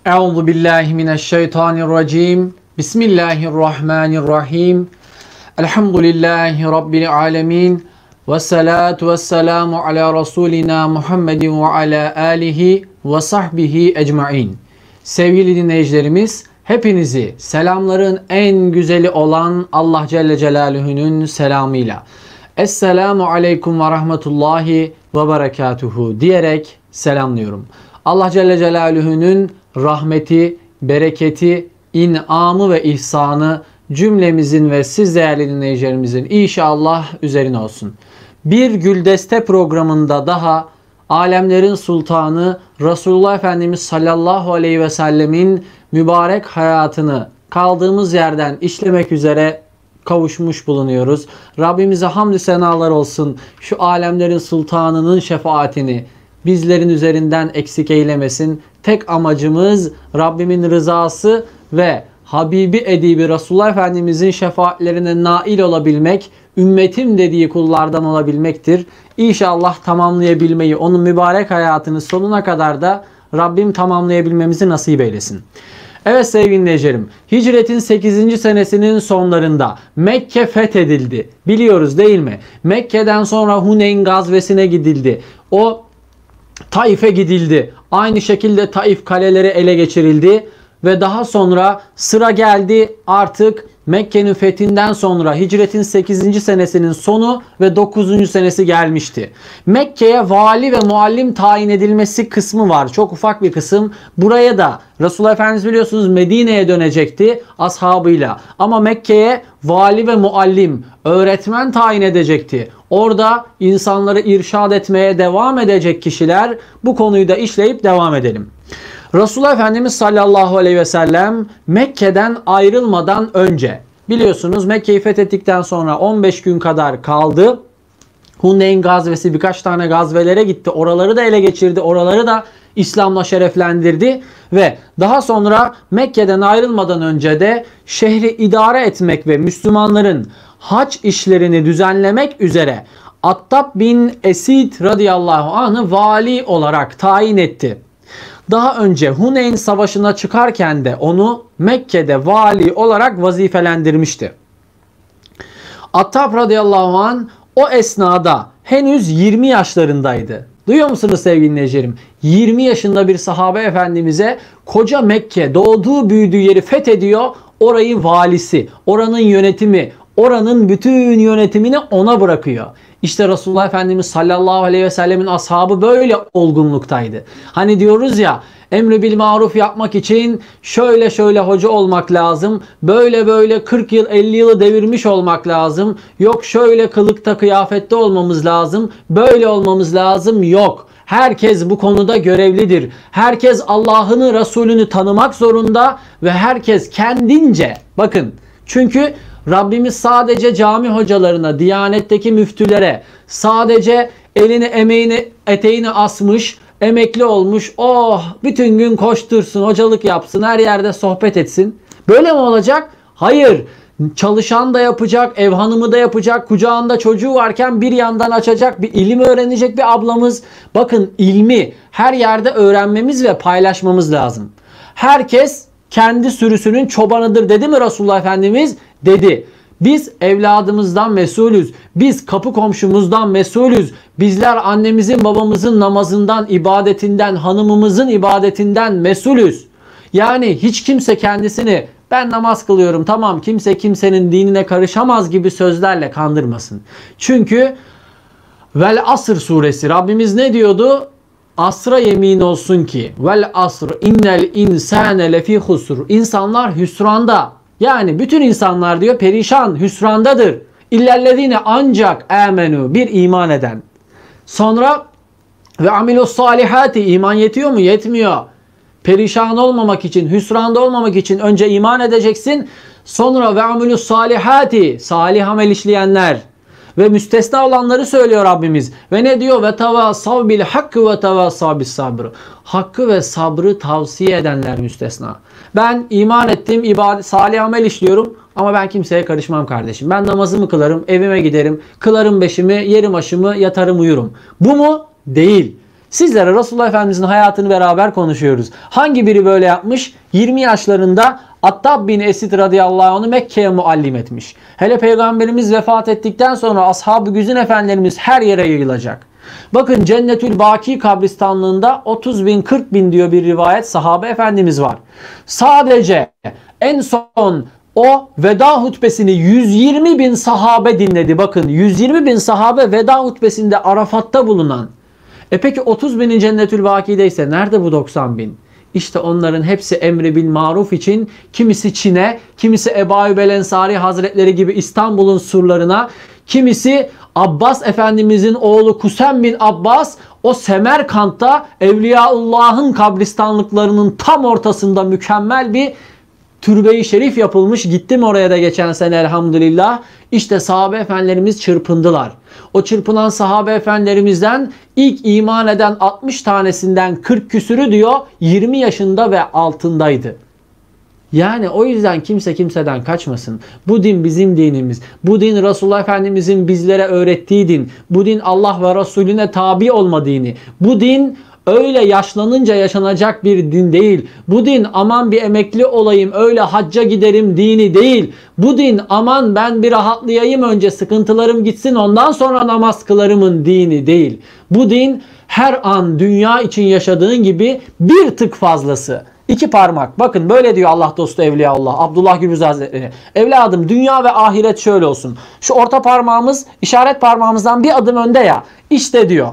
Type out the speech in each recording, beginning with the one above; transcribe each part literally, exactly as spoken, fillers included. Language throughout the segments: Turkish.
Euzu billahi mineşşeytanirracim. Bismillahirrahmanirrahim. Elhamdülillahi rabbil alamin. Ve salatu vesselamu ala rasulina Muhammedin ve ala alihi ve sahbihi ecmaîn. Sevgili dinleyicilerimiz, hepinizi selamların en güzeli olan Allah Celle Celaluhu'nun selamıyla Esselamu aleyküm ve rahmetullahi ve berekatuhu diyerek selamlıyorum. Allah Celle Celaluhu'nun rahmeti, bereketi, inamı ve ihsanı cümlemizin ve siz değerli dinleyicilerimizin inşallah üzerine olsun. Bir Güldeste programında daha alemlerin sultanı Resulullah Efendimiz sallallahu aleyhi ve sellemin mübarek hayatını kaldığımız yerden işlemek üzere kavuşmuş bulunuyoruz. Rabbimize hamdü senalar olsun. Şu alemlerin sultanının şefaatini bizlerin üzerinden eksik eylemesin. Tek amacımız Rabbimin rızası ve Habibi Edibi Resulullah Efendimizin şefaatlerine nail olabilmek, ümmetim dediği kullardan olabilmektir. İnşallah tamamlayabilmeyi, onun mübarek hayatını sonuna kadar da Rabbim tamamlayabilmemizi nasip eylesin. Evet sevgili dinleyicilerim, hicretin sekizinci senesinin sonlarında Mekke fethedildi. Biliyoruz değil mi? Mekke'den sonra Huneyn gazvesine gidildi. O Taif'e gidildi. Aynı şekilde Taif kaleleri ele geçirildi. Ve daha sonra sıra geldi artık Mekke'nin fethinden sonra hicretin sekizinci senesinin sonu ve dokuzuncu senesi gelmişti. Mekke'ye vali ve muallim tayin edilmesi kısmı var. Çok ufak bir kısım. Buraya da Resulullah Efendimiz biliyorsunuz Medine'ye dönecekti ashabıyla. Ama Mekke'ye vali ve muallim, öğretmen tayin edecekti. Orada insanları irşad etmeye devam edecek kişiler, bu konuyu da işleyip devam edelim. Resulullah Efendimiz sallallahu aleyhi ve sellem Mekke'den ayrılmadan önce, biliyorsunuz Mekke'yi fethettikten sonra on beş gün kadar kaldı. Huneyn gazvesi, birkaç tane gazvelere gitti. Oraları da ele geçirdi. Oraları da İslam'la şereflendirdi. Ve daha sonra Mekke'den ayrılmadan önce de şehri idare etmek ve Müslümanların hac işlerini düzenlemek üzere Attab bin Esid radıyallahu anh'ı vali olarak tayin etti. Daha önce Huneyn Savaşı'na çıkarken de onu Mekke'de vali olarak vazifelendirmişti. Attab radıyallahu anh o esnada henüz yirmi yaşlarındaydı. Duyuyor musunuz sevgili dinleyicilerim? yirmi yaşında bir sahabe efendimize koca Mekke, doğduğu büyüdüğü yeri fethediyor. Orayı valisi, oranın yönetimi, oranın bütün yönetimini ona bırakıyor. İşte Resulullah Efendimiz sallallahu aleyhi ve sellemin ashabı böyle olgunluktaydı. Hani diyoruz ya, emri bil maruf yapmak için şöyle şöyle hoca olmak lazım. Böyle böyle kırk yıl elli yılı devirmiş olmak lazım. Yok şöyle kılıkta kıyafette olmamız lazım. Böyle olmamız lazım. Yok. Herkes bu konuda görevlidir. Herkes Allah'ını, Resulünü tanımak zorunda ve herkes kendince, bakın çünkü Rabbimiz sadece cami hocalarına, diyanetteki müftülere, sadece elini, emeğini, eteğini asmış, emekli olmuş, oh bütün gün koştursun, hocalık yapsın, her yerde sohbet etsin. Böyle mi olacak? Hayır. Çalışan da yapacak, ev hanımı da yapacak, kucağında çocuğu varken bir yandan açacak, bir ilim öğrenecek bir ablamız. Bakın ilmi her yerde öğrenmemiz ve paylaşmamız lazım. Herkes kendi sürüsünün çobanıdır dedi mi Resulullah Efendimiz? Dedi. Biz evladımızdan mesulüz. Biz kapı komşumuzdan mesulüz. Bizler annemizin babamızın namazından, ibadetinden, hanımımızın ibadetinden mesulüz. Yani hiç kimse kendisini ben namaz kılıyorum, tamam kimse kimsenin dinine karışamaz gibi sözlerle kandırmasın. Çünkü Vel Asr suresi, Rabbimiz ne diyordu? Asra yemin olsun ki vel asr innel insane lefi husr. İnsanlar hüsranda. Yani bütün insanlar diyor perişan, hüsrandadır. İllellezine, ancak amenu, bir iman eden. Sonra ve amilus salihati, iman yetiyor mu? Yetmiyor. Perişan olmamak için, hüsranda olmamak için önce iman edeceksin. Sonra ve amilus salihati, salih amel işleyenler. Ve müstesna olanları söylüyor Rabbimiz. Ve ne diyor? Ve tevasav bil hakkı ve tevasav bis sabr. Hakkı ve sabrı tavsiye edenler müstesna. Ben iman ettim, ibadet, salih amel işliyorum ama ben kimseye karışmam kardeşim. Ben namazımı kılarım, evime giderim, kılarım beşimi, yerim aşımı, yatarım uyurum. Bu mu? Değil. Sizlere Resulullah Efendimizin hayatını beraber konuşuyoruz. Hangi biri böyle yapmış? yirmi yaşlarında Attab bin Esid radıyallahu anh'ı Mekke'ye muallim etmiş. Hele Peygamberimiz vefat ettikten sonra ashab-ı güzin efendilerimiz her yere yayılacak. Bakın Cennetül Baki kabristanlığında otuz bin kırk bin diyor bir rivayet sahabe efendimiz var. Sadece en son o veda hutbesini yüz yirmi bin sahabe dinledi. Bakın yüz yirmi bin sahabe veda hutbesinde Arafat'ta bulunan. E peki otuz binin Cennetül Baki'deyse nerede bu doksan bin? İşte onların hepsi emri bil maruf için kimisi Çin'e, kimisi Ebu Eyyub el Ensari Hazretleri gibi İstanbul'un surlarına, kimisi Abbas Efendimizin oğlu Kusem bin Abbas o Semerkant'ta Evliyaullah'ın kabristanlıklarının tam ortasında mükemmel bir türbe-i şerif yapılmış. Gittim oraya da geçen sene elhamdülillah. İşte sahabe efendilerimiz çırpındılar. O çırpınan sahabe efendilerimizden ilk iman eden altmış tanesinden kırk küsürü diyor yirmi yaşında ve altındaydı. Yani o yüzden kimse kimseden kaçmasın. Bu din bizim dinimiz. Bu din Resulullah Efendimizin bizlere öğrettiği din. Bu din Allah ve Resulüne tabi olma dini. Bu din öyle yaşlanınca yaşanacak bir din değil. Bu din aman bir emekli olayım öyle hacca giderim dini değil. Bu din aman ben bir rahatlayayım önce sıkıntılarım gitsin ondan sonra namaz kılarımın dini değil. Bu din her an dünya için yaşadığın gibi bir tık fazlası. İki parmak. Bakın böyle diyor Allah dostu Evliyaullah. Abdullah Gürbüz Hazretleri. Evladım dünya ve ahiret şöyle olsun. Şu orta parmağımız işaret parmağımızdan bir adım önde ya. İşte diyor.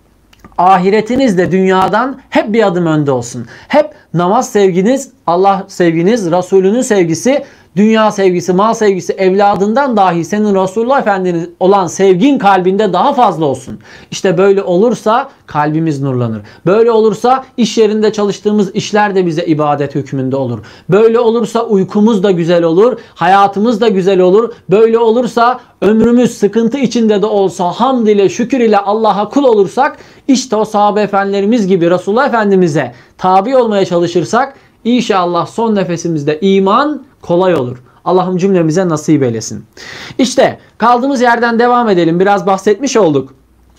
Ahiretiniz de dünyadan hep bir adım önde olsun. Hep namaz sevginiz, Allah sevginiz, Resulünün sevgisi, dünya sevgisi, mal sevgisi evladından dahi senin Resulullah Efendimiz olan sevgin kalbinde daha fazla olsun. İşte böyle olursa kalbimiz nurlanır. Böyle olursa iş yerinde çalıştığımız işler de bize ibadet hükmünde olur. Böyle olursa uykumuz da güzel olur, hayatımız da güzel olur. Böyle olursa ömrümüz sıkıntı içinde de olsa hamd ile şükür ile Allah'a kul olursak işte o sahabe efendilerimiz gibi Resulullah Efendimiz'e tabi olmaya çalışırsak İnşallah son nefesimizde iman kolay olur. Allah'ım cümlemize nasip eylesin. İşte kaldığımız yerden devam edelim. Biraz bahsetmiş olduk.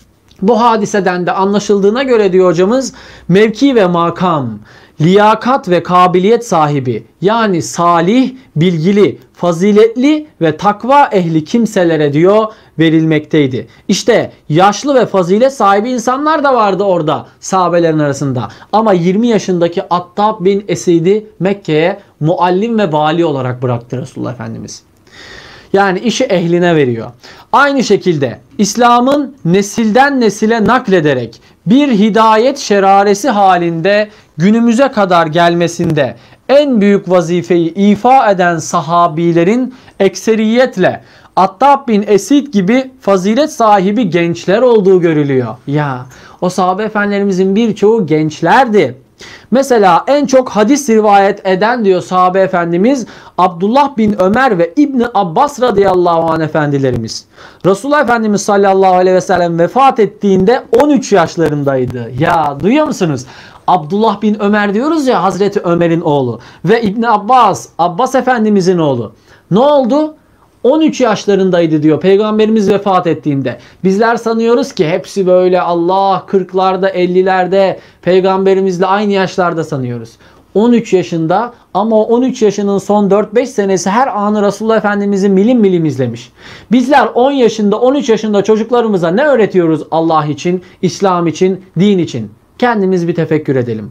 Bu hadiseden de anlaşıldığına göre diyor hocamız mevki ve makam, liyakat ve kabiliyet sahibi yani salih, bilgili, faziletli ve takva ehli kimselere diyor verilmekteydi. İşte yaşlı ve fazilet sahibi insanlar da vardı orada sahabelerin arasında. Ama yirmi yaşındaki Attab bin Esid'i Mekke'ye muallim ve vali olarak bıraktı Resulullah Efendimiz. Yani işi ehline veriyor. Aynı şekilde İslam'ın nesilden nesile naklederek bir hidayet şeraresi halinde günümüze kadar gelmesinde en büyük vazifeyi ifa eden sahabilerin ekseriyetle Attab bin Esid gibi fazilet sahibi gençler olduğu görülüyor. Ya o sahabe efendilerimizin birçoğu gençlerdi. Mesela en çok hadis rivayet eden diyor sahabe efendimiz Abdullah bin Ömer ve İbni Abbas radıyallahu anh efendilerimiz. Resulullah Efendimiz sallallahu aleyhi ve sellem vefat ettiğinde on üç yaşlarındaydı. Ya duyuyor musunuz? Abdullah bin Ömer diyoruz ya Hazreti Ömer'in oğlu ve İbni Abbas, Abbas Efendimizin oğlu. Ne oldu? on üç yaşlarındaydı diyor Peygamberimiz vefat ettiğinde. Bizler sanıyoruz ki hepsi böyle Allah kırklarda ellilerde Peygamberimizle aynı yaşlarda sanıyoruz. on üç yaşında ama o on üç yaşının son dört beş senesi her anı Resulullah Efendimiz'i milim milim izlemiş. Bizler on yaşında on üç yaşında çocuklarımıza ne öğretiyoruz Allah için, İslam için, din için? Kendimiz bir tefekkür edelim.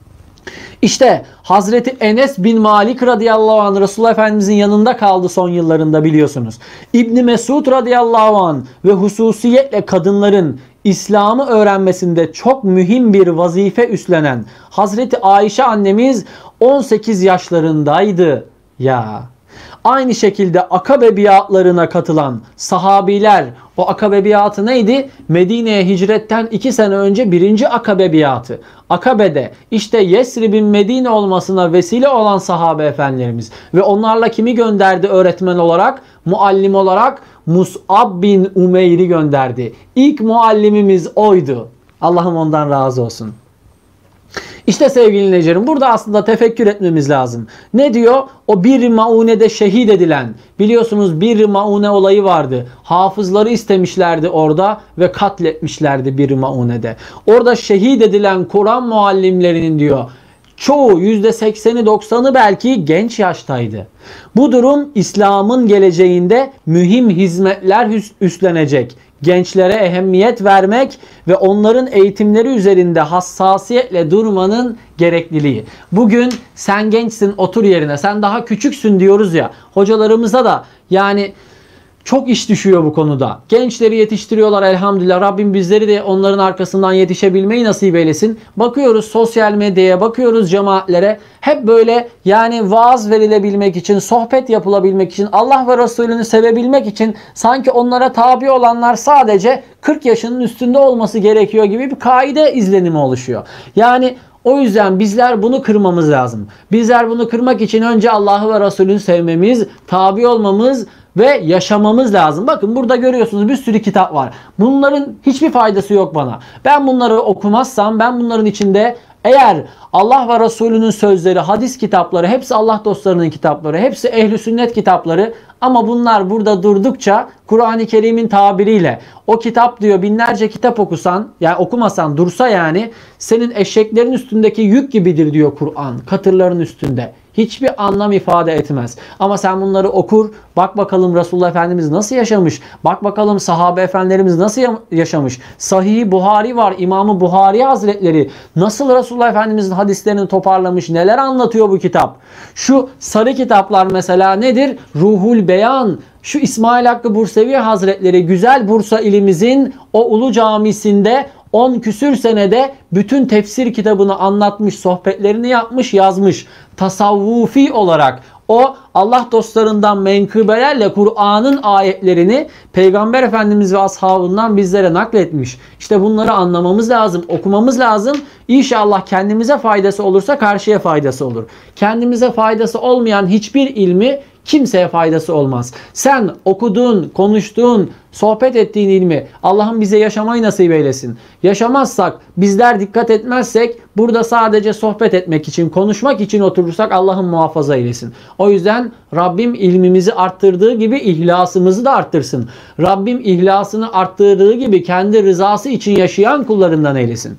İşte Hazreti Enes bin Malik radıyallahu anh Resulullah Efendimizin yanında kaldı son yıllarında biliyorsunuz. İbni Mesud radıyallahu anh ve hususiyetle kadınların İslam'ı öğrenmesinde çok mühim bir vazife üstlenen Hazreti Ayşe annemiz on sekiz yaşlarındaydı. Ya aynı şekilde Akabe biatlarına katılan sahabiler, o Akabe biatı neydi? Medine'ye hicretten iki sene önce birinci Akabe biatı. Akabe'de işte Yesrib'in Medine olmasına vesile olan sahabe efendilerimiz ve onlarla kimi gönderdi öğretmen olarak, muallim olarak? Mus'ab bin Umeyr'i gönderdi. İlk muallimimiz oydu. Allah'ım ondan razı olsun. İşte sevgili dinleyicilerim, burada aslında tefekkür etmemiz lazım. Ne diyor? O Bir Maune'de şehit edilen, biliyorsunuz Bir Maune olayı vardı. Hafızları istemişlerdi orada ve katletmişlerdi Bir Maune'de. Orada şehit edilen Kur'an muallimlerinin diyor çoğu, yüzde sekseni doksanı belki genç yaştaydı. Bu durum İslam'ın geleceğinde mühim hizmetler üstlenecek gençlere ehemmiyet vermek ve onların eğitimleri üzerinde hassasiyetle durmanın gerekliliği. Bugün sen gençsin, otur yerine, sen daha küçüksün diyoruz ya, hocalarımıza da yani çok iş düşüyor bu konuda. Gençleri yetiştiriyorlar elhamdülillah. Rabbim bizleri de onların arkasından yetişebilmeyi nasip eylesin. Bakıyoruz sosyal medyaya, bakıyoruz cemaatlere. Hep böyle yani vaaz verilebilmek için, sohbet yapılabilmek için, Allah ve Resulünü sevebilmek için sanki onlara tabi olanlar sadece kırk yaşının üstünde olması gerekiyor gibi bir kaide izlenimi oluşuyor. Yani o yüzden bizler bunu kırmamız lazım. Bizler bunu kırmak için önce Allah'ı ve Resulünü sevmemiz, tabi olmamız ve yaşamamız lazım. Bakın burada görüyorsunuz bir sürü kitap var. Bunların hiçbir faydası yok bana. Ben bunları okumazsam, ben bunların içinde eğer Allah ve Resulünün sözleri, hadis kitapları, hepsi Allah dostlarının kitapları, hepsi ehl-i sünnet kitapları, ama bunlar burada durdukça Kur'an-ı Kerim'in tabiriyle o kitap diyor binlerce kitap okusan, yani okumasan dursa yani senin eşeklerin üstündeki yük gibidir diyor Kur'an, katırların üstünde. Hiçbir anlam ifade etmez. Ama sen bunları okur, bak bakalım Resulullah Efendimiz nasıl yaşamış, bak bakalım sahabe efendilerimiz nasıl yaşamış. Sahih-i Buhari var, İmam-ı Buhari Hazretleri nasıl Resulullah Efendimizin hadislerini toparlamış, neler anlatıyor bu kitap. Şu sarı kitaplar mesela nedir? Ruhul Beyan. Şu İsmail Hakkı Bursevi Hazretleri güzel Bursa ilimizin o Ulu Camisi'nde on küsür senede bütün tefsir kitabını anlatmış, sohbetlerini yapmış, yazmış. Tasavvufi olarak o Allah dostlarından menkıbelerle Kur'an'ın ayetlerini Peygamber Efendimiz ve ashabından bizlere nakletmiş. İşte bunları anlamamız lazım, okumamız lazım. İnşallah kendimize faydası olursa karşıya faydası olur. Kendimize faydası olmayan hiçbir ilmi kimseye faydası olmaz. Sen okuduğun, konuştuğun, sohbet ettiğin ilmi Allah'ın bize yaşamayı nasip eylesin. Yaşamazsak, bizler dikkat etmezsek, burada sadece sohbet etmek için, konuşmak için oturursak Allah'ın muhafaza eylesin. O yüzden Rabbim ilmimizi arttırdığı gibi ihlasımızı da arttırsın. Rabbim ihlasını arttırdığı gibi kendi rızası için yaşayan kullarından eylesin.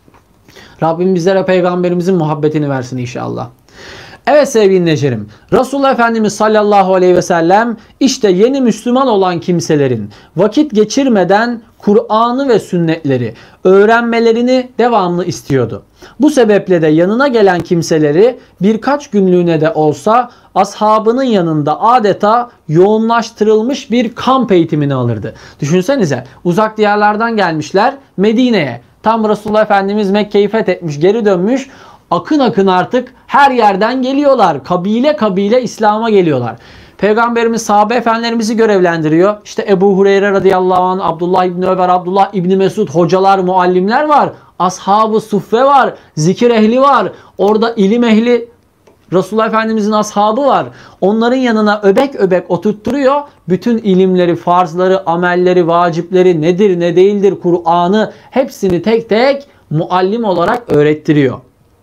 Rabbim bizlere Peygamberimizin muhabbetini versin inşallah. Evet sevgili dinleyicilerim, Resulullah Efendimiz sallallahu aleyhi ve sellem işte yeni Müslüman olan kimselerin vakit geçirmeden Kur'an'ı ve sünnetleri öğrenmelerini devamlı istiyordu. Bu sebeple de yanına gelen kimseleri birkaç günlüğüne de olsa ashabının yanında adeta yoğunlaştırılmış bir kamp eğitimini alırdı. Düşünsenize, uzak diyarlardan gelmişler Medine'ye. Tam Resulullah Efendimiz Mekke'yi fethetmiş, geri dönmüş. Akın akın artık her yerden geliyorlar. Kabile kabile İslam'a geliyorlar. Peygamberimiz sahabe efendilerimizi görevlendiriyor. İşte Ebu Hureyre radıyallahu anh, Abdullah İbni Ömer, Abdullah İbni Mesud, hocalar, muallimler var. Ashab-ı suffe var. Zikir ehli var. Orada ilim ehli, Resulullah Efendimizin ashabı var. Onların yanına öbek öbek oturtturuyor. Bütün ilimleri, farzları, amelleri, vacipleri nedir, ne değildir, Kur'an'ı hepsini tek tek muallim olarak öğrettiriyor.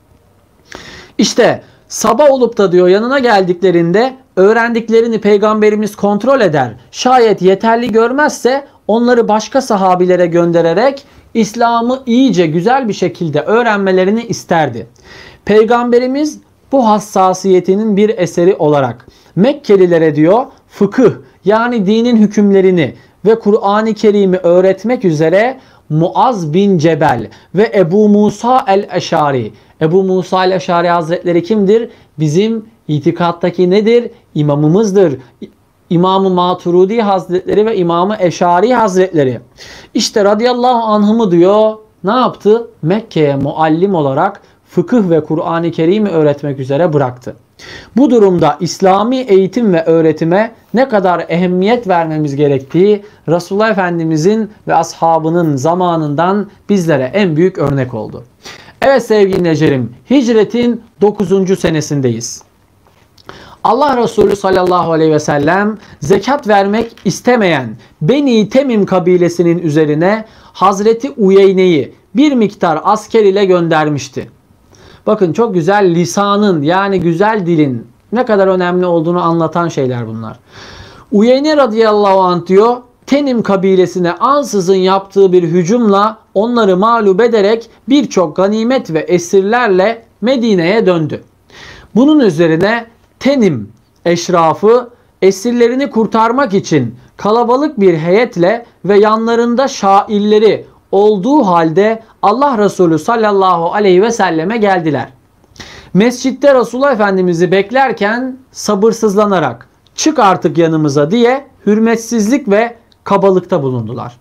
İşte sabah olup da diyor yanına geldiklerinde öğrendiklerini Peygamberimiz kontrol eder. Şayet yeterli görmezse onları başka sahabilere göndererek İslam'ı iyice güzel bir şekilde öğrenmelerini isterdi. Peygamberimiz bu hassasiyetinin bir eseri olarak Mekkelilere diyor fıkıh, yani dinin hükümlerini ve Kur'an-ı Kerim'i öğretmek üzere Muaz bin Cebel ve Ebu Musa el-Eşari. Ebu Musa el-Eşari Hazretleri kimdir? Bizim itikattaki nedir? İmamımızdır. İmam-ı Maturidi Hazretleri ve İmam-ı Eşari Hazretleri. İşte radıyallahu anh'ımı diyor ne yaptı? Mekke'ye muallim olarak fıkıh ve Kur'an-ı Kerim'i öğretmek üzere bıraktı. Bu durumda İslami eğitim ve öğretime ne kadar ehemmiyet vermemiz gerektiği Resulullah Efendimizin ve ashabının zamanından bizlere en büyük örnek oldu. Evet sevgili dinleyicilerim, hicretin dokuzuncu senesindeyiz. Allah Resulü sallallahu aleyhi ve sellem zekat vermek istemeyen Beni Temim kabilesinin üzerine Hazreti Uyeyne'yi bir miktar asker ile göndermişti. Bakın çok güzel lisanın yani güzel dilin ne kadar önemli olduğunu anlatan şeyler bunlar. Uyeyne radıyallahu anh diyor, Tenim kabilesine ansızın yaptığı bir hücumla onları mağlup ederek birçok ganimet ve esirlerle Medine'ye döndü. Bunun üzerine Tenim eşrafı esirlerini kurtarmak için kalabalık bir heyetle ve yanlarında şairleri olduğu halde Allah Resulü sallallahu aleyhi ve selleme geldiler. Mescitte Resulullah Efendimiz'i beklerken sabırsızlanarak çık artık yanımıza diye hürmetsizlik ve kabalıkta bulundular.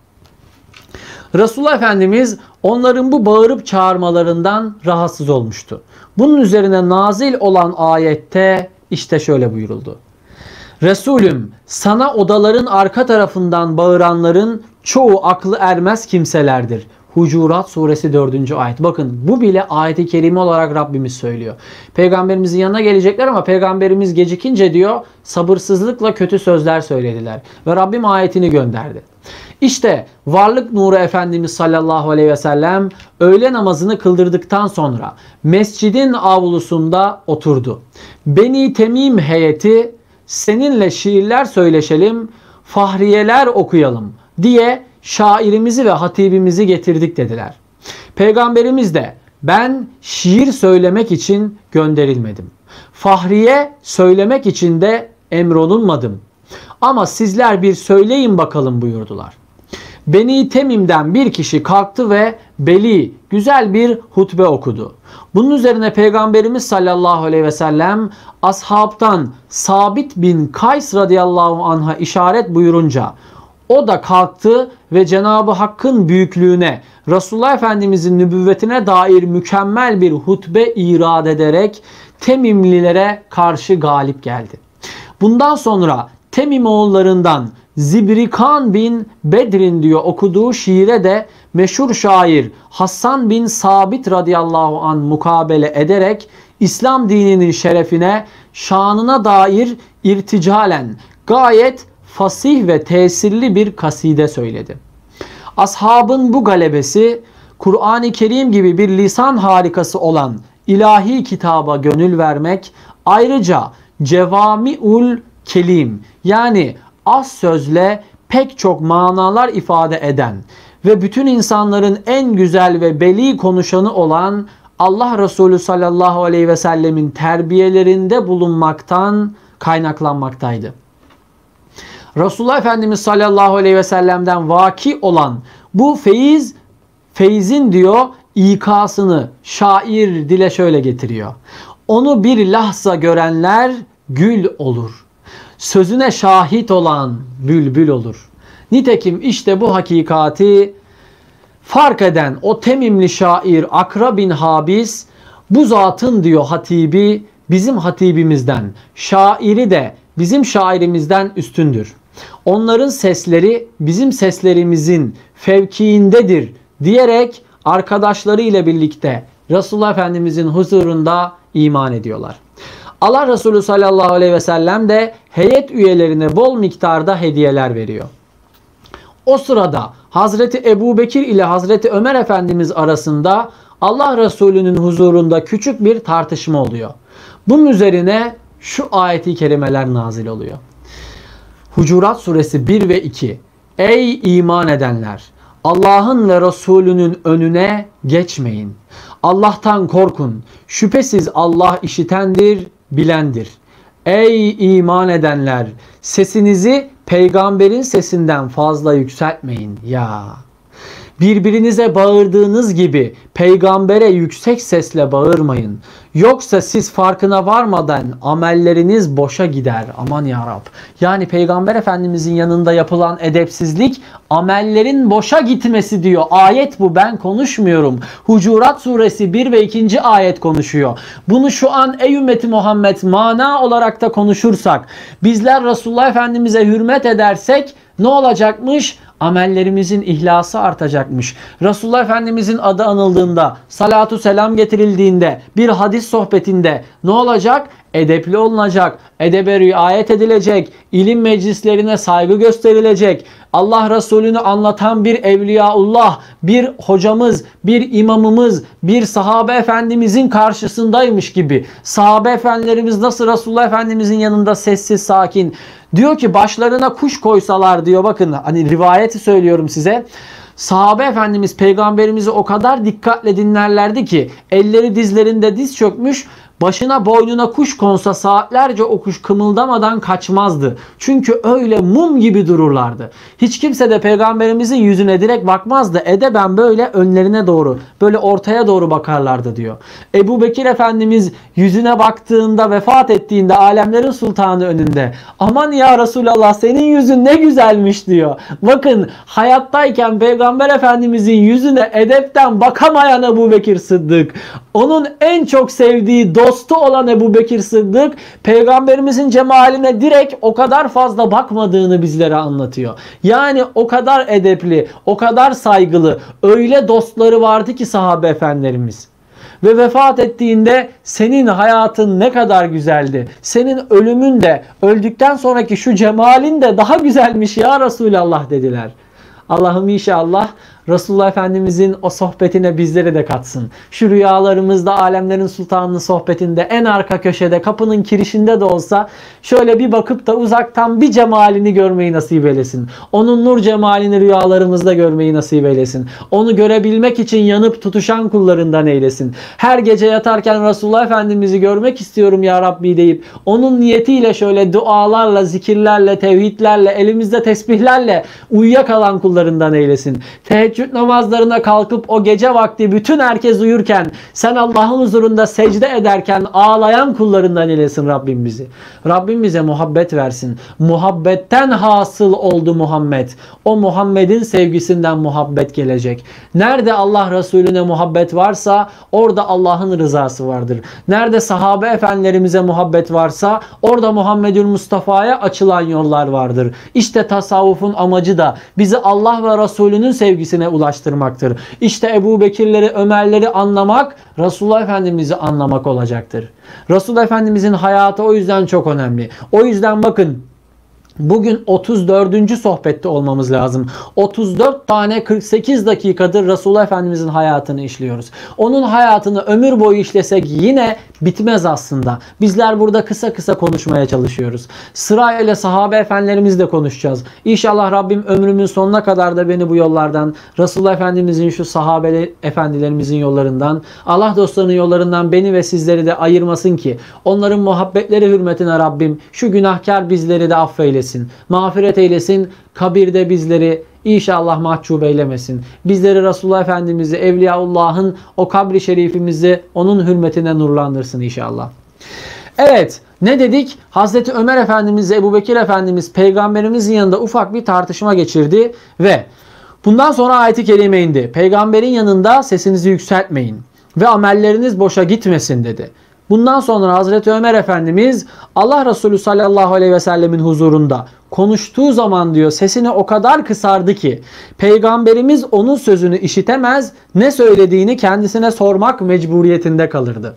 Resulullah Efendimiz onların bu bağırıp çağırmalarından rahatsız olmuştu. Bunun üzerine nazil olan ayette işte şöyle buyuruldu. Resulüm, sana odaların arka tarafından bağıranların çoğu aklı ermez kimselerdir. Hucurat suresi dördüncü ayet. Bakın bu bile ayet-i kerime olarak Rabbimiz söylüyor. Peygamberimizin yanına gelecekler ama peygamberimiz gecikince diyor sabırsızlıkla kötü sözler söylediler. Ve Rabbim ayetini gönderdi. İşte varlık nuru Efendimiz sallallahu aleyhi ve sellem öğle namazını kıldırdıktan sonra mescidin avlusunda oturdu. Beni Temim heyeti seninle şiirler söyleşelim, fahriyeler okuyalım diye şairimizi ve hatibimizi getirdik dediler. Peygamberimiz de ben şiir söylemek için gönderilmedim. Fahriye söylemek için de emrolunmadım. Ama sizler bir söyleyin bakalım buyurdular. Beni Temim'den bir kişi kalktı ve beli güzel bir hutbe okudu. Bunun üzerine Peygamberimiz sallallahu aleyhi ve sellem ashabtan Sabit bin Kays radıyallahu anh'a işaret buyurunca o da kalktı ve Cenab-ı Hakk'ın büyüklüğüne, Resulullah Efendimizin nübüvvetine dair mükemmel bir hutbe irad ederek Temimlilere karşı galip geldi. Bundan sonra Temim oğullarından Zibrikan bin Bedrin diyor okuduğu şiire de meşhur şair Hassan bin Sabit radıyallahu anh mukabele ederek İslam dininin şerefine, şanına dair irticalen gayet fasih ve tesirli bir kaside söyledi. Ashabın bu galebesi Kur'an-ı Kerim gibi bir lisan harikası olan ilahi kitaba gönül vermek, ayrıca cevami'ul kelim yani az sözle pek çok manalar ifade eden ve bütün insanların en güzel ve beli konuşanı olan Allah Resulü sallallahu aleyhi ve sellemin terbiyelerinde bulunmaktan kaynaklanmaktaydı. Resulullah Efendimiz sallallahu aleyhi ve sellem'den vaki olan bu feyiz, feyzin diyor ikasını şair dile şöyle getiriyor. Onu bir lahza görenler gül olur. Sözüne şahit olan bülbül olur. Nitekim işte bu hakikati fark eden o Temimli şair Akra bin Habis bu zatın diyor hatibi bizim hatibimizden, şairi de bizim şairimizden üstündür. Onların sesleri bizim seslerimizin fevkiindedir diyerek arkadaşları ile birlikte Resulullah Efendimizin huzurunda iman ediyorlar. Allah Resulü sallallahu aleyhi ve sellem de heyet üyelerine bol miktarda hediyeler veriyor. O sırada Hazreti Ebu Bekir ile Hazreti Ömer Efendimiz arasında Allah Resulü'nün huzurunda küçük bir tartışma oluyor. Bunun üzerine şu ayeti kerimeler nazil oluyor. Hucurat suresi bir ve iki. Ey iman edenler! Allah'ın ve Resulünün önüne geçmeyin. Allah'tan korkun. Şüphesiz Allah işitendir, bilendir. Ey iman edenler! Sesinizi peygamberin sesinden fazla yükseltmeyin. Ya! Birbirinize bağırdığınız gibi peygambere yüksek sesle bağırmayın. Yoksa siz farkına varmadan amelleriniz boşa gider. Aman ya Rab. Yani Peygamber Efendimizin yanında yapılan edepsizlik amellerin boşa gitmesi diyor. Ayet bu, ben konuşmuyorum. Hucurat suresi bir ve ikinci ayet konuşuyor. Bunu şu an ey ümmeti Muhammed mana olarak da konuşursak, bizler Resulullah Efendimiz'e hürmet edersek ne olacakmış? Amellerimizin ihlası artacakmış. Resulullah Efendimizin adı anıldığında, salatu selam getirildiğinde, bir hadis sohbetinde ne olacak? Edepli olunacak, edebe riayet edilecek, ilim meclislerine saygı gösterilecek, Allah Resulü'nü anlatan bir evliyaullah, bir hocamız, bir imamımız, bir sahabe efendimizin karşısındaymış gibi. Sahabe efendilerimiz nasıl Resulullah Efendimizin yanında sessiz, sakin. Diyor ki başlarına kuş koysalar diyor, bakın hani rivayeti söylüyorum size. Sahabe efendimiz peygamberimizi o kadar dikkatle dinlerlerdi ki elleri dizlerinde diz çökmüş, başına boynuna kuş konsa saatlerce o kuş kımıldamadan kaçmazdı. Çünkü öyle mum gibi dururlardı. Hiç kimse de peygamberimizin yüzüne direkt bakmazdı. Edeben böyle önlerine doğru, böyle ortaya doğru bakarlardı diyor. Ebu Bekir Efendimiz yüzüne baktığında, vefat ettiğinde alemlerin sultanı önünde, aman ya Resulallah senin yüzün ne güzelmiş diyor. Bakın hayattayken peygamber efendimizin yüzüne edepten bakamayan Ebu Bekir Sıddık, onun en çok sevdiği dostu olan Ebu Bekir Sıddık peygamberimizin cemaline direkt o kadar fazla bakmadığını bizlere anlatıyor. Yani o kadar edepli, o kadar saygılı, öyle dostları vardı ki sahabe efendilerimiz. Ve vefat ettiğinde senin hayatın ne kadar güzeldi. Senin ölümün de, öldükten sonraki şu cemalin de daha güzelmiş ya Resulallah dediler. Allah'ım inşallah Resulullah Efendimizin o sohbetine bizleri de katsın. Şu rüyalarımızda alemlerin sultanının sohbetinde en arka köşede, kapının kirişinde de olsa şöyle bir bakıp da uzaktan bir cemalini görmeyi nasip eylesin. Onun nur cemalini rüyalarımızda görmeyi nasip eylesin. Onu görebilmek için yanıp tutuşan kullarından eylesin. Her gece yatarken Resulullah Efendimiz'i görmek istiyorum ya Rabbi deyip onun niyetiyle şöyle dualarla, zikirlerle, tevhidlerle, elimizde tesbihlerle uyuyakalan kullarından eylesin. Teheccüd Teheccüd namazlarına kalkıp o gece vakti bütün herkes uyurken sen Allah'ın huzurunda secde ederken ağlayan kullarından eylesin Rabbim bizi. Rabbim bize muhabbet versin. Muhabbetten hasıl oldu Muhammed. O Muhammed'in sevgisinden muhabbet gelecek. Nerede Allah Resulüne muhabbet varsa orada Allah'ın rızası vardır. Nerede sahabe efendilerimize muhabbet varsa orada Muhammedül Mustafa'ya açılan yollar vardır. İşte tasavvufun amacı da bizi Allah ve Resulünün sevgisine ulaştırmaktır. İşte Ebu Bekirleri, Ömerleri anlamak, Resulullah Efendimiz'i anlamak olacaktır. Resulullah Efendimiz'in hayatı o yüzden çok önemli. O yüzden bakın, bugün otuz dördüncü sohbette olmamız lazım. otuz dört tane kırk sekiz dakikadır Resulullah Efendimizin hayatını işliyoruz. Onun hayatını ömür boyu işlesek yine bitmez aslında. Bizler burada kısa kısa konuşmaya çalışıyoruz. Sırayla sahabe efendilerimizle konuşacağız. İnşallah Rabbim ömrümün sonuna kadar da beni bu yollardan, Resulullah Efendimizin şu sahabe efendilerimizin yollarından, Allah dostlarının yollarından beni ve sizleri de ayırmasın ki onların muhabbetleri hürmetine Rabbim şu günahkar bizleri de affeylesin. Mağfiret eylesin. Kabirde bizleri İnşallah mahcup eylemesin. Bizleri Resulullah Efendimiz'i, Evliyaullah'ın o kabri şerifimizi onun hürmetine nurlandırsın inşallah. Evet, ne dedik? Hazreti Ömer Efendimiz, Ebu Bekir Efendimiz peygamberimizin yanında ufak bir tartışma geçirdi ve bundan sonra ayet-i kerime indi. Peygamberin yanında sesinizi yükseltmeyin ve amelleriniz boşa gitmesin dedi. Bundan sonra Hazreti Ömer Efendimiz Allah Resulü sallallahu aleyhi ve sellemin huzurunda konuştuğu zaman diyor sesini o kadar kısardı ki Peygamberimiz onun sözünü işitemez, ne söylediğini kendisine sormak mecburiyetinde kalırdı.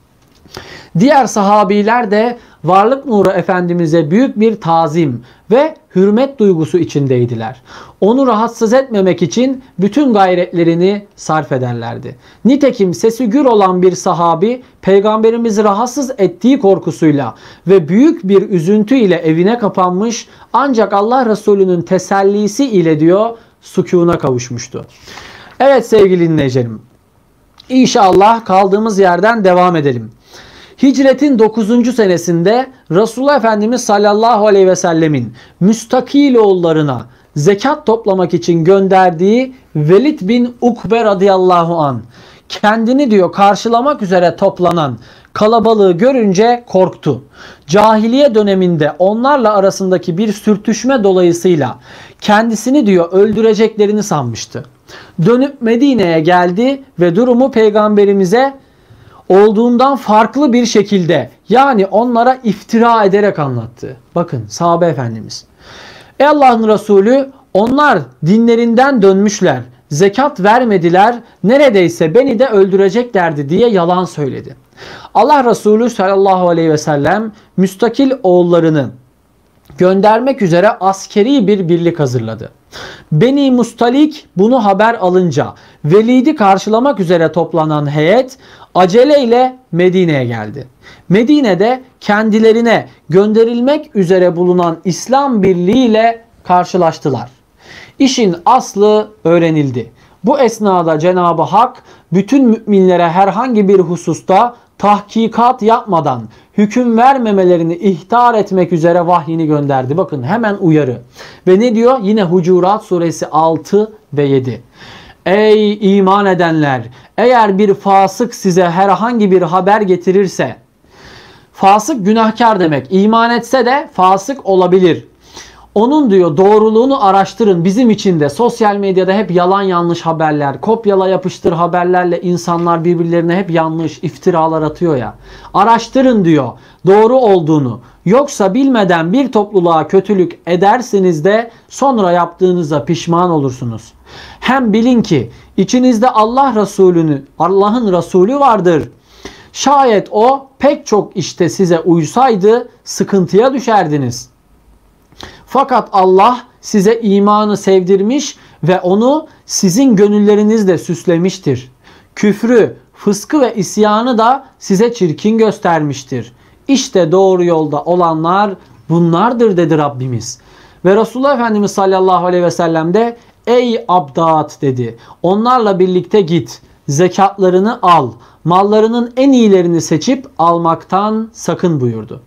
Diğer sahabiler de Varlık Nuru Efendimiz'e büyük bir tazim ve hürmet duygusu içindeydiler. Onu rahatsız etmemek için bütün gayretlerini sarf ederlerdi. Nitekim sesi gür olan bir sahabi Peygamberimizi rahatsız ettiği korkusuyla ve büyük bir üzüntü ile evine kapanmış, ancak Allah Resulü'nün tesellisi ile diyor sükûna kavuşmuştu. Evet sevgili dinleyicilerim, İnşallah kaldığımız yerden devam edelim. Hicretin dokuzuncu senesinde Resulullah Efendimiz sallallahu aleyhi ve sellemin müstakil oğullarına zekat toplamak için gönderdiği Velid bin Ukbe radıyallahu an kendini diyor karşılamak üzere toplanan kalabalığı görünce korktu. Cahiliye döneminde onlarla arasındaki bir sürtüşme dolayısıyla kendisini diyor öldüreceklerini sanmıştı. Dönüp Medine'ye geldi ve durumu peygamberimize olduğundan farklı bir şekilde, yani onlara iftira ederek anlattı. Bakın sahabe efendimiz. Ey Allah'ın Resulü, onlar dinlerinden dönmüşler, zekat vermediler, neredeyse beni de öldüreceklerdi diye yalan söyledi. Allah Resulü sallallahu aleyhi ve sellem müstakil oğullarını göndermek üzere askeri bir birlik hazırladı. Beni Mustalik bunu haber alınca Velid'i karşılamak üzere toplanan heyet aceleyle Medine'ye geldi. Medine'de kendilerine gönderilmek üzere bulunan İslam birliği ile karşılaştılar. İşin aslı öğrenildi. Bu esnada Cenab-ı Hak bütün müminlere herhangi bir hususta tahkikat yapmadan hüküm vermemelerini ihtar etmek üzere vahyini gönderdi. Bakın hemen uyarı. Ve ne diyor? Yine Hucurat suresi altı ve yedi. Ey iman edenler! Eğer bir fasık size herhangi bir haber getirirse, fasık günahkar demek. İman etse de fasık olabilir. Onun diyor doğruluğunu araştırın. Bizim için de sosyal medyada hep yalan yanlış haberler, kopyala yapıştır haberlerle insanlar birbirlerine hep yanlış iftiralar atıyor ya. Araştırın diyor doğru olduğunu. Yoksa bilmeden bir topluluğa kötülük edersiniz de sonra yaptığınızda pişman olursunuz. Hem bilin ki içinizde Allah Resulü'nü, Allah'ın Resulü vardır. Şayet o pek çok işte size uysaydı sıkıntıya düşerdiniz. Fakat Allah size imanı sevdirmiş ve onu sizin gönüllerinizle süslemiştir. Küfrü, fıskı ve isyanı da size çirkin göstermiştir. İşte doğru yolda olanlar bunlardır dedi Rabbimiz. Ve Resulullah Efendimiz sallallahu aleyhi ve sellem de ey abdat dedi. Onlarla birlikte git, zekatlarını al, mallarının en iyilerini seçip almaktan sakın buyurdu.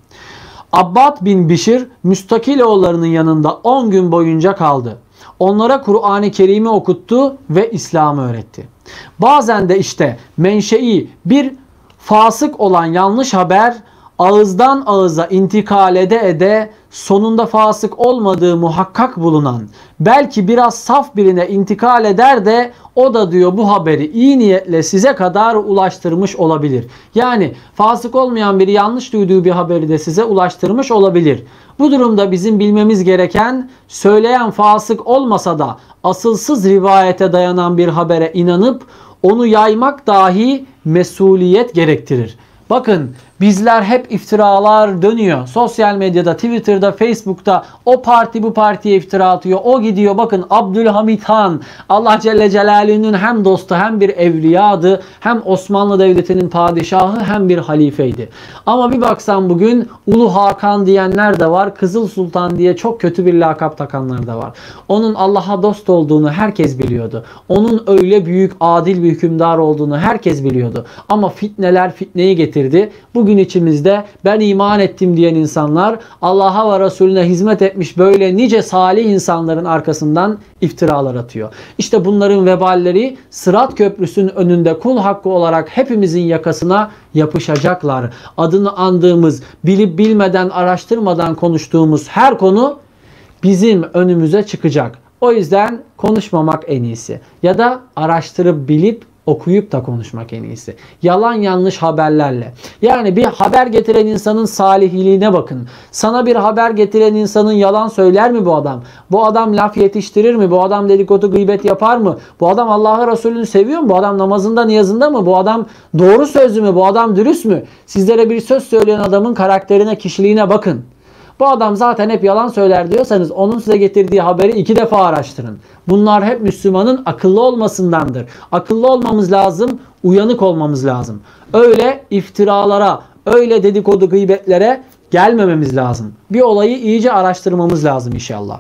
Abbad bin Bişir Müstakiloğullarının yanında on gün boyunca kaldı. Onlara Kur'an-ı Kerim'i okuttu ve İslam'ı öğretti. Bazen de işte menşei bir fasık olan yanlış haber ağızdan ağıza intikal ede ede sonunda fasık olmadığı muhakkak bulunan belki biraz saf birine intikal eder de o da diyor bu haberi iyi niyetle size kadar ulaştırmış olabilir. Yani fasık olmayan biri yanlış duyduğu bir haberi de size ulaştırmış olabilir. Bu durumda bizim bilmemiz gereken söyleyen fasık olmasa da asılsız rivayete dayanan bir habere inanıp onu yaymak dahi mesuliyet gerektirir. Bakın bizler hep iftiralar dönüyor. Sosyal medyada, Twitter'da, Facebook'ta o parti bu partiye iftira atıyor. O gidiyor bakın Abdülhamit Han. Allah Celle Celaluhu'nun hem dostu hem bir evliyadı. Hem Osmanlı Devleti'nin padişahı hem bir halifeydi. Ama bir baksan bugün Ulu Hakan diyenler de var. Kızıl Sultan diye çok kötü bir lakap takanlar da var. Onun Allah'a dost olduğunu herkes biliyordu. Onun öyle büyük adil bir hükümdar olduğunu herkes biliyordu. Ama fitneler fitneyi getirdi. Bugün içimizde ben iman ettim diyen insanlar Allah'a ve Resulüne hizmet etmiş böyle nice salih insanların arkasından iftiralar atıyor. İşte bunların veballeri Sırat Köprüsü'nün önünde kul hakkı olarak hepimizin yakasına yapışacaklar. Adını andığımız, bilip bilmeden, araştırmadan konuştuğumuz her konu bizim önümüze çıkacak. O yüzden konuşmamak en iyisi. Ya da araştırıp bilip okuyup da konuşmak en iyisi. Yalan yanlış haberlerle. Yani bir haber getiren insanın salihliğine bakın. Sana bir haber getiren insanın yalan söyler mi bu adam? Bu adam laf yetiştirir mi? Bu adam dedikodu gıybet yapar mı? Bu adam Allah'ı Resulü'nü seviyor mu? Bu adam namazında niyazında mı? Bu adam doğru sözlü mü? Bu adam dürüst mü? Sizlere bir söz söyleyen adamın karakterine, kişiliğine bakın. Bu adam zaten hep yalan söyler diyorsanız onun size getirdiği haberi iki defa araştırın. Bunlar hep Müslümanın akıllı olmasındandır. Akıllı olmamız lazım, uyanık olmamız lazım. Öyle iftiralara, öyle dedikodu gıybetlere gelmememiz lazım. Bir olayı iyice araştırmamız lazım inşallah.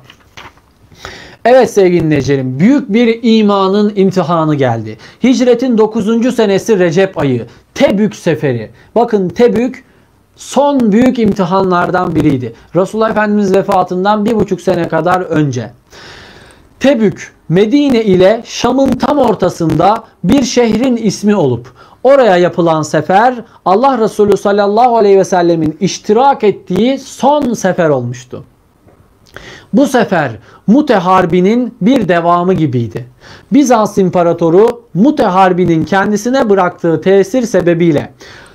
Evet sevgili dinleyicilerim, büyük bir imanın imtihanı geldi. Hicretin dokuzuncu senesi Recep ayı, Tebük seferi. Bakın Tebük son büyük imtihanlardan biriydi. Resulullah Efendimiz vefatından bir buçuk sene kadar önce. Tebük, Medine ile Şam'ın tam ortasında bir şehrin ismi olup oraya yapılan sefer Allah Resulü sallallahu aleyhi ve sellemin iştirak ettiği son sefer olmuştu. Bu sefer Mute Harbi'nin bir devamı gibiydi. Bizans İmparatoru Mute Harbi'nin kendisine bıraktığı tesir sebebiyle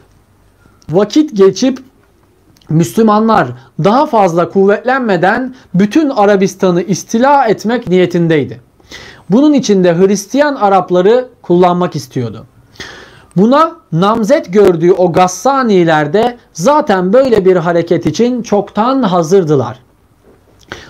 vakit geçip Müslümanlar daha fazla kuvvetlenmeden bütün Arabistan'ı istila etmek niyetindeydi. Bunun için de Hristiyan Arapları kullanmak istiyordu. Buna namzet gördüğü o Gassaniler de zaten böyle bir hareket için çoktan hazırdılar.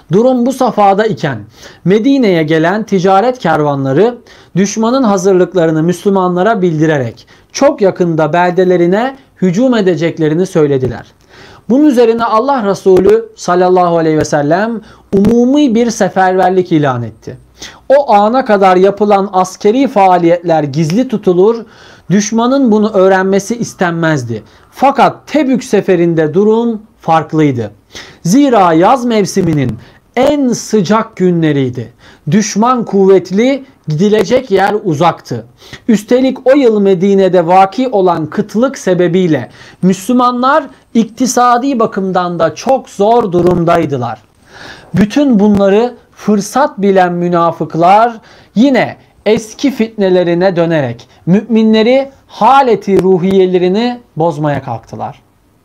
Durum bu safhada iken Medine'ye gelen ticaret kervanları düşmanın hazırlıklarını Müslümanlara bildirerek çok yakında beldelerine hücum edeceklerini söylediler. Bunun üzerine Allah Resulü sallallahu aleyhi ve sellem umumi bir seferberlik ilan etti. O ana kadar yapılan askeri faaliyetler gizli tutulur, düşmanın bunu öğrenmesi istenmezdi. Fakat Tebük seferinde durum farklıydı. Zira yaz mevsiminin en sıcak günleriydi. Düşman kuvvetli, gidilecek yer uzaktı. Üstelik o yıl Medine'de vaki olan kıtlık sebebiyle Müslümanlar iktisadi bakımdan da çok zor durumdaydılar. Bütün bunları fırsat bilen münafıklar yine eski fitnelerine dönerek müminleri haleti ruhiyelerini bozmaya kalktılar.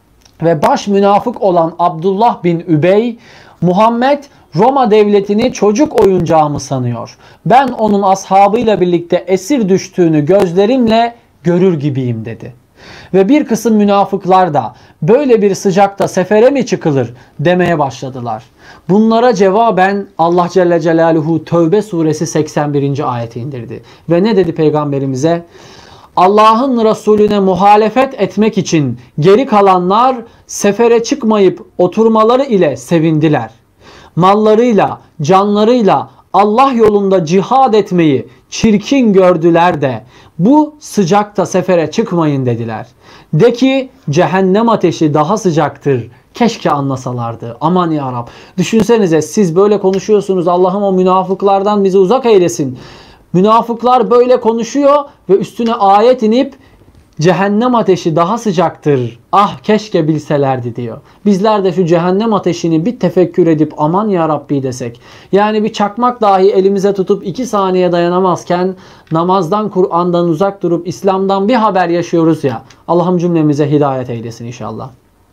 Ve baş münafık olan Abdullah bin Übey, Muhammed Roma devletini çocuk oyuncağı mı sanıyor? Ben onun ashabıyla birlikte esir düştüğünü gözlerimle görür gibiyim dedi. Ve bir kısım münafıklar da böyle bir sıcakta sefere mi çıkılır demeye başladılar. Bunlara cevaben Allah Celle Celaluhu Tevbe suresi seksen birinci ayeti indirdi. Ve ne dedi peygamberimize? Allah'ın Resulüne muhalefet etmek için geri kalanlar sefere çıkmayıp oturmaları ile sevindiler. Mallarıyla, canlarıyla Allah yolunda cihad etmeyi çirkin gördüler de bu sıcakta sefere çıkmayın dediler. De ki cehennem ateşi daha sıcaktır. Keşke anlasalardı. Aman ya Rab. Düşünsenize siz böyle konuşuyorsunuz. Allah'ım o münafıklardan bizi uzak eylesin. Münafıklar böyle konuşuyor ve üstüne ayet inip cehennem ateşi daha sıcaktır. Ah keşke bilselerdi diyor. Bizler de şu cehennem ateşini bir tefekkür edip aman ya Rabbi desek. Yani bir çakmak dahi elimize tutup iki saniye dayanamazken namazdan, Kur'an'dan uzak durup İslam'dan bir haber yaşıyoruz ya. Allah'ım cümlemize hidayet eylesin inşallah.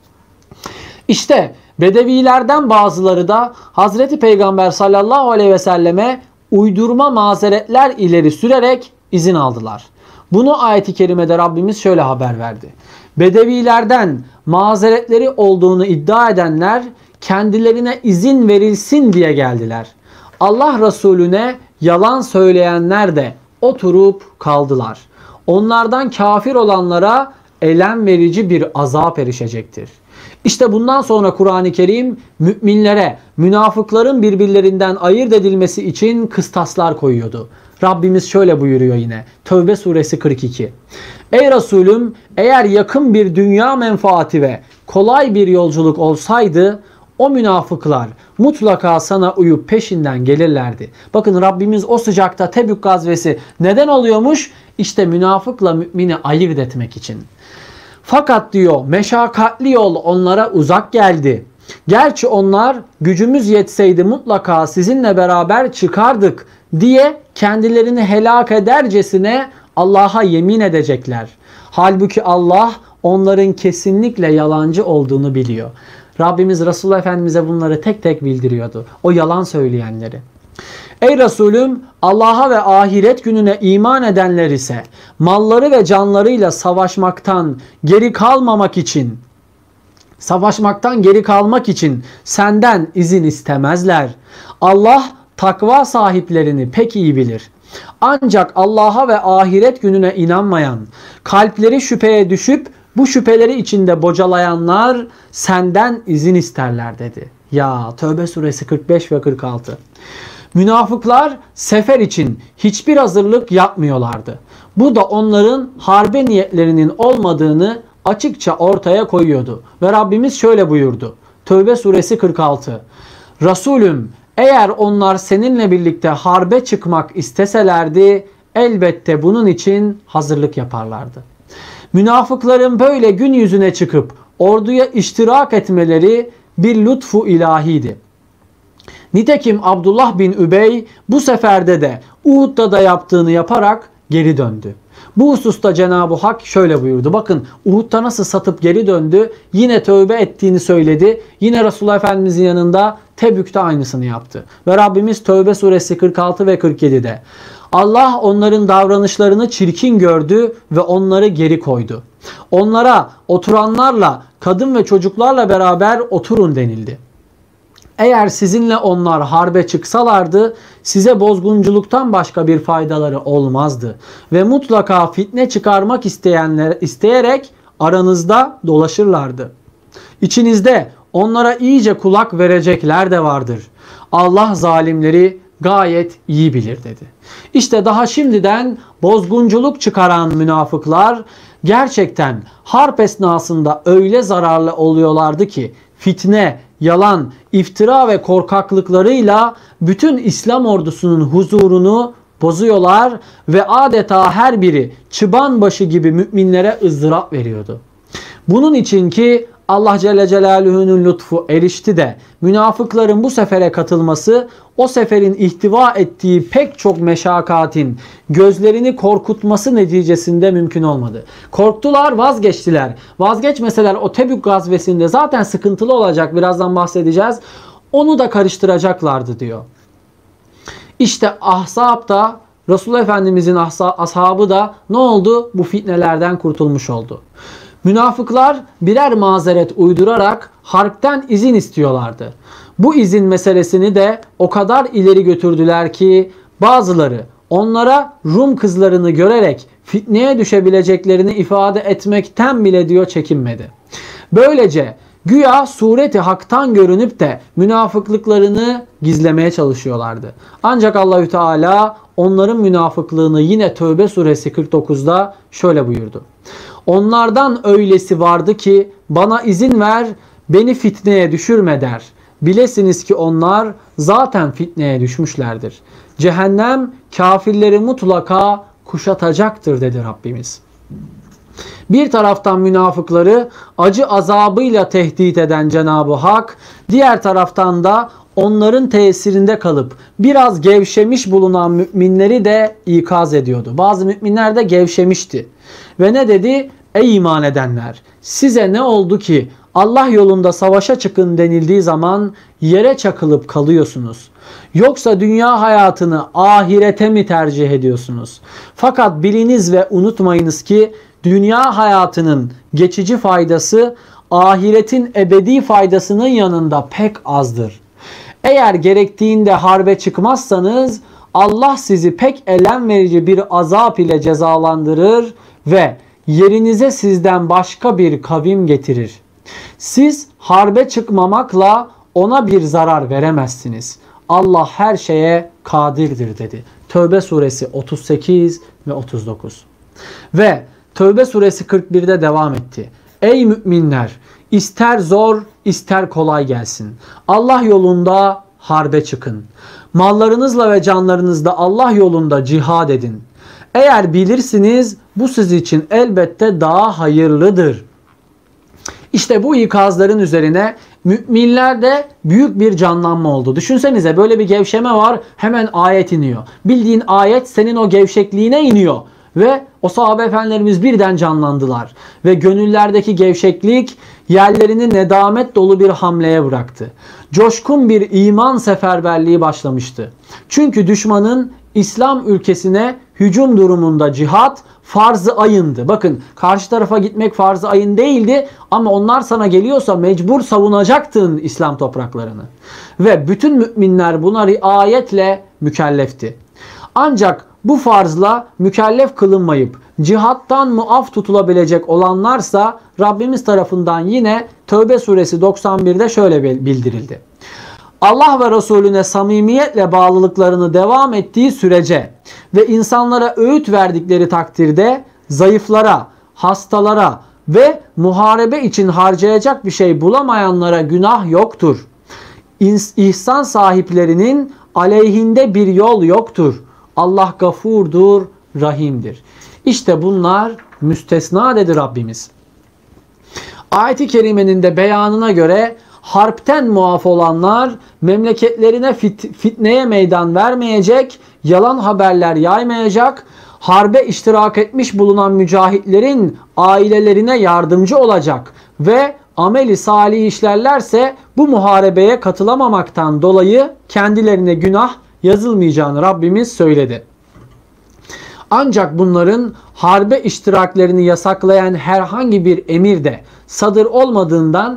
İşte Bedevilerden bazıları da Hazreti Peygamber sallallahu aleyhi ve selleme uydurma mazeretler ileri sürerek izin aldılar. Bunu ayet-i kerimede Rabbimiz şöyle haber verdi. Bedevilerden mazeretleri olduğunu iddia edenler kendilerine izin verilsin diye geldiler. Allah Resulüne yalan söyleyenler de oturup kaldılar. Onlardan kafir olanlara elem verici bir azap erişecektir. İşte bundan sonra Kur'an-ı Kerim müminlere münafıkların birbirlerinden ayırt edilmesi için kıstaslar koyuyordu. Rabbimiz şöyle buyuruyor yine. Tevbe suresi kırk iki. Ey Resulüm, eğer yakın bir dünya menfaati ve kolay bir yolculuk olsaydı o münafıklar mutlaka sana uyup peşinden gelirlerdi. Bakın Rabbimiz o sıcakta Tebük gazvesi neden oluyormuş? İşte münafıkla mümini ayırt etmek için. Fakat diyor meşakkatli yol onlara uzak geldi. Gerçi onlar gücümüz yetseydi mutlaka sizinle beraber çıkardık diye kendilerini helak edercesine Allah'a yemin edecekler. Halbuki Allah onların kesinlikle yalancı olduğunu biliyor. Rabbimiz Resulullah Efendimiz'e bunları tek tek bildiriyordu. O yalan söyleyenleri. Ey Resulüm, Allah'a ve ahiret gününe iman edenler ise malları ve canlarıyla savaşmaktan geri kalmamak için savaşmaktan geri kalmak için senden izin istemezler. Allah takva sahiplerini pek iyi bilir. Ancak Allah'a ve ahiret gününe inanmayan, kalpleri şüpheye düşüp bu şüpheleri içinde bocalayanlar senden izin isterler dedi. Ya Tevbe suresi kırk beş ve kırk altı. Münafıklar sefer için hiçbir hazırlık yapmıyorlardı. Bu da onların harbe niyetlerinin olmadığını açıkça ortaya koyuyordu. Ve Rabbimiz şöyle buyurdu. Tevbe suresi kırk altı. Resulüm, eğer onlar seninle birlikte harbe çıkmak isteselerdi elbette bunun için hazırlık yaparlardı. Münafıkların böyle gün yüzüne çıkıp orduya iştirak etmeleri bir lütfu ilahiydi. Nitekim Abdullah bin Übey bu seferde de Uhud'da da yaptığını yaparak geri döndü. Bu hususta Cenab-ı Hak şöyle buyurdu. Bakın Uhud'da nasıl satıp geri döndü. Yine tövbe ettiğini söyledi. Yine Resulullah Efendimizin yanında Tebük'te aynısını yaptı. Ve Rabbimiz Tövbe suresi kırk altı ve kırk yedi'de. Allah onların davranışlarını çirkin gördü ve onları geri koydu. Onlara oturanlarla, kadın ve çocuklarla beraber oturun denildi. Eğer sizinle onlar harbe çıksalardı size bozgunculuktan başka bir faydaları olmazdı. Ve mutlaka fitne çıkarmak isteyenler isteyerek aranızda dolaşırlardı. İçinizde onlara iyice kulak verecekler de vardır. Allah zalimleri gayet iyi bilir dedi. İşte daha şimdiden bozgunculuk çıkaran münafıklar gerçekten harp esnasında öyle zararlı oluyorlardı ki fitne, yalan, iftira ve korkaklıklarıyla bütün İslam ordusunun huzurunu bozuyorlar ve adeta her biri çıban başı gibi müminlere ızdırap veriyordu. Bunun için ki Allah Celle Celaluhu'nun lütfu erişti de münafıkların bu sefere katılması o seferin ihtiva ettiği pek çok meşakkatin gözlerini korkutması neticesinde mümkün olmadı. Korktular, vazgeçtiler. Vazgeçmeseler o Tebük gazvesinde zaten sıkıntılı olacak, birazdan bahsedeceğiz. Onu da karıştıracaklardı diyor. İşte Ahzab da Resulullah Efendimizin ashabı da ne oldu? Bu fitnelerden kurtulmuş oldu. Münafıklar birer mazeret uydurarak harpten izin istiyorlardı. Bu izin meselesini de o kadar ileri götürdüler ki bazıları onlara Rum kızlarını görerek fitneye düşebileceklerini ifade etmekten bile diyor çekinmedi. Böylece güya sureti haktan görünüp de münafıklıklarını gizlemeye çalışıyorlardı. Ancak Allahü Teala onların münafıklığını yine Tövbe suresi kırk dokuzda şöyle buyurdu. Onlardan öylesi vardı ki bana izin ver, beni fitneye düşürme der. Bilesiniz ki onlar zaten fitneye düşmüşlerdir. Cehennem kafirleri mutlaka kuşatacaktır dedi Rabbimiz. Bir taraftan münafıkları acı azabıyla tehdit eden Cenab-ı Hak, diğer taraftan da onların tesirinde kalıp biraz gevşemiş bulunan müminleri de ikaz ediyordu. Bazı müminler de gevşemişti. Ve ne dedi? Ey iman edenler! Size ne oldu ki Allah yolunda savaşa çıkın denildiği zaman yere çakılıp kalıyorsunuz? Yoksa dünya hayatını ahirete mi tercih ediyorsunuz? Fakat biliniz ve unutmayınız ki dünya hayatının geçici faydası ahiretin ebedi faydasının yanında pek azdır. Eğer gerektiğinde harbe çıkmazsanız Allah sizi pek elem verici bir azap ile cezalandırır ve yerinize sizden başka bir kavim getirir. Siz harbe çıkmamakla ona bir zarar veremezsiniz. Allah her şeye kadirdir dedi. Tövbe suresi otuz sekiz ve otuz dokuz. Ve Tövbe suresi kırk birde devam etti. Ey müminler! İster zor ister kolay gelsin. Allah yolunda harbe çıkın. Mallarınızla ve canlarınızla Allah yolunda cihad edin. Eğer bilirsiniz bu siz için elbette daha hayırlıdır. İşte bu ikazların üzerine müminlerde büyük bir canlanma oldu. Düşünsenize böyle bir gevşeme var, hemen ayet iniyor. Bildiğin ayet senin o gevşekliğine iniyor. Ve o sahabe efendilerimiz birden canlandılar. Ve gönüllerdeki gevşeklik yerlerini nedamet dolu bir hamleye bıraktı. Coşkun bir iman seferberliği başlamıştı. Çünkü düşmanın İslam ülkesine hücum durumunda cihat farz-ı ayındı. Bakın karşı tarafa gitmek farz-ı ayın değildi ama onlar sana geliyorsa mecbur savunacaktın İslam topraklarını. Ve bütün müminler buna riayetle mükellefti. Ancak bu farzla mükellef kılınmayıp cihattan muaf tutulabilecek olanlarsa Rabbimiz tarafından yine Tövbe suresi doksan birde şöyle bildirildi. Allah ve Resulüne samimiyetle bağlılıklarını devam ettiği sürece ve insanlara öğüt verdikleri takdirde zayıflara, hastalara ve muharebe için harcayacak bir şey bulamayanlara günah yoktur. İhsan sahiplerinin aleyhinde bir yol yoktur. Allah gafurdur, rahimdir. İşte bunlar müstesna dedi Rabbimiz. Ayet-i kerimenin de beyanına göre harpten muaf olanlar memleketlerine fit, fitneye meydan vermeyecek, yalan haberler yaymayacak, harbe iştirak etmiş bulunan mücahitlerin ailelerine yardımcı olacak ve ameli salih işlerlerse bu muharebeye katılamamaktan dolayı kendilerine günah yazılmayacağını Rabbimiz söyledi. Ancak bunların harbe iştiraklerini yasaklayan herhangi bir emir de sadır olmadığından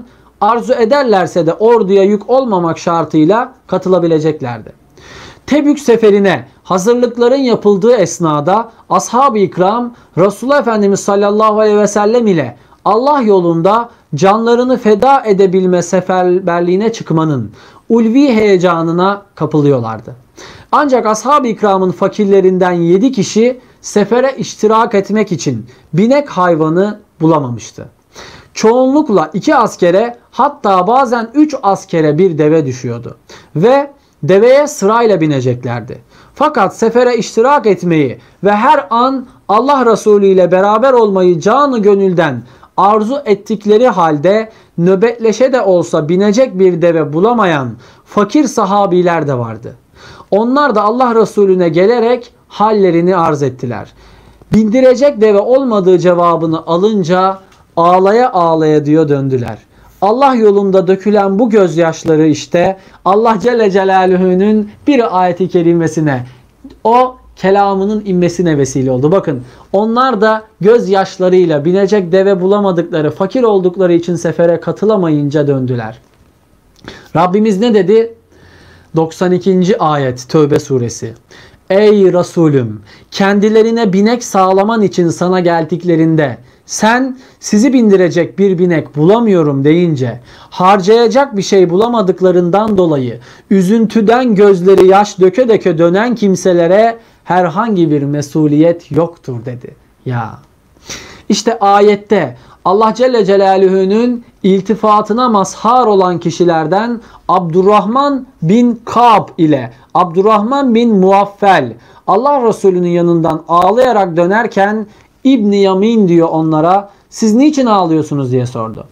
arzu ederlerse de orduya yük olmamak şartıyla katılabileceklerdi. Tebük seferine hazırlıkların yapıldığı esnada ashab-ı ikram Resulullah Efendimiz sallallahu aleyhi ve sellem ile Allah yolunda canlarını feda edebilme seferberliğine çıkmanın ulvi heyecanına kapılıyorlardı. Ancak ashab-ı ikramın fakirlerinden yedi kişi sefere iştirak etmek için binek hayvanı bulamamıştı. Çoğunlukla iki askere, hatta bazen üç askere bir deve düşüyordu ve deveye sırayla bineceklerdi. Fakat sefere iştirak etmeyi ve her an Allah Resulü ile beraber olmayı canı gönülden arzu ettikleri halde nöbetleşe de olsa binecek bir deve bulamayan fakir sahabiler de vardı. Onlar da Allah Resulüne gelerek hallerini arz ettiler. Bindirecek deve olmadığı cevabını alınca ağlaya ağlaya diyor döndüler. Allah yolunda dökülen bu gözyaşları işte Allah Celle Celaluhu'nun bir ayeti kerimesine, o kelamının inmesine vesile oldu. Bakın, onlar da gözyaşlarıyla binecek deve bulamadıkları, fakir oldukları için sefere katılamayınca döndüler. Rabbimiz ne dedi? doksan ikinci ayet Tövbe suresi. Ey Resulüm, kendilerine binek sağlaman için sana geldiklerinde sen sizi bindirecek bir binek bulamıyorum deyince harcayacak bir şey bulamadıklarından dolayı üzüntüden gözleri yaş döke döke dönen kimselere herhangi bir mesuliyet yoktur dedi. Ya işte ayette Allah Celle Celaluhu'nun iltifatına mazhar olan kişilerden Abdurrahman bin Ka'b ile Abdurrahman bin Muaffel Allah Resulü'nün yanından ağlayarak dönerken İbn-i Yamin diyor onlara, siz niçin ağlıyorsunuz diye sordu.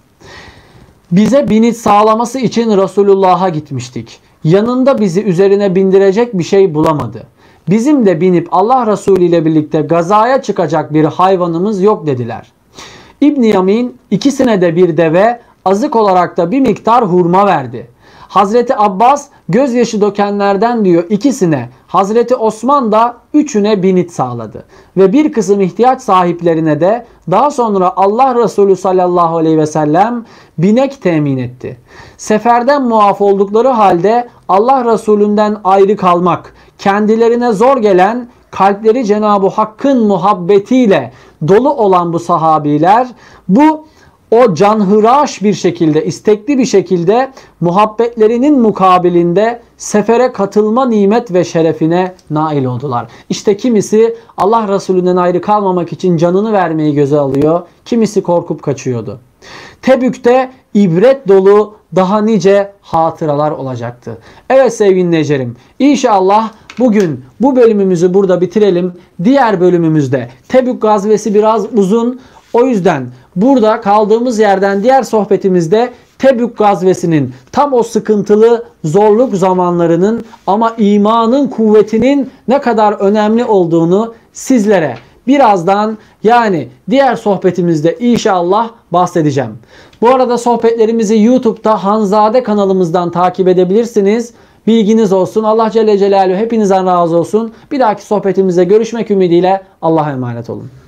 Bize binit sağlaması için Resulullah'a gitmiştik. Yanında bizi üzerine bindirecek bir şey bulamadı. Bizim de binip Allah Resulü ile birlikte gazaya çıkacak bir hayvanımız yok dediler. İbn-i Yamin ikisine de bir deve, azık olarak da bir miktar hurma verdi. Hazreti Abbas gözyaşı dökenlerden diyor ikisine, Hazreti Osman da üçüne binit sağladı. Ve bir kısım ihtiyaç sahiplerine de daha sonra Allah Resulü sallallahu aleyhi ve sellem binek temin etti. Seferden muaf oldukları halde Allah Resulünden ayrı kalmak, kendilerine zor gelen, kalpleri Cenab-ı Hakk'ın muhabbetiyle dolu olan bu sahabiler bu o canhıraş bir şekilde, istekli bir şekilde muhabbetlerinin mukabilinde sefere katılma nimet ve şerefine nail oldular. İşte kimisi Allah Resulü'nden ayrı kalmamak için canını vermeyi göze alıyor, kimisi korkup kaçıyordu. Tebük'te ibret dolu daha nice hatıralar olacaktı. Evet sevgili dinleyicilerim, İnşallah bugün bu bölümümüzü burada bitirelim. Diğer bölümümüzde Tebük gazvesi biraz uzun. O yüzden burada kaldığımız yerden diğer sohbetimizde Tebük gazvesinin tam o sıkıntılı zorluk zamanlarının ama imanın kuvvetinin ne kadar önemli olduğunu sizlere birazdan, yani diğer sohbetimizde inşallah bahsedeceğim. Bu arada sohbetlerimizi YouTube'da Hanzade kanalımızdan takip edebilirsiniz. Bilginiz olsun. Allah Celle Celaluhu hepinizden razı olsun. Bir dahaki sohbetimizde görüşmek ümidiyle Allah'a emanet olun.